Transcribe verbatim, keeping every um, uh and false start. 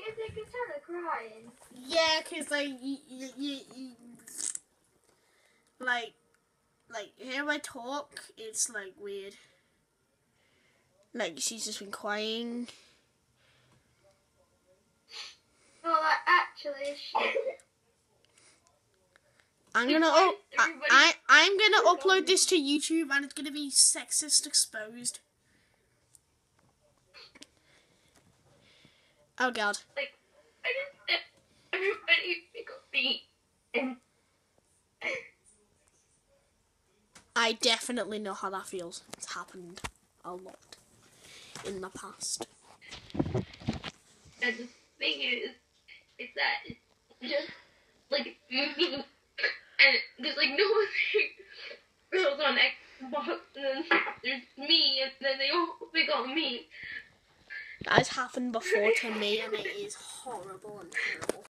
Because they can tell they're crying. Yeah, because, like, you, you, you, you, like, like, hear I talk, it's, like, weird. Like, she's just been crying. Oh, like, actually, shit. I'm gonna, oh, I, I, I'm gonna upload this to YouTube, and it's gonna be Sexist Exposed. Oh, God. Like, I just, everybody pick up me. And I definitely know how that feels. It's happened a lot in the past. And the thing is, is that it's just like me, and there's like no other girls on Xbox, and then there's me, and then they all pick on me. That has happened before to me, and it is horrible and terrible.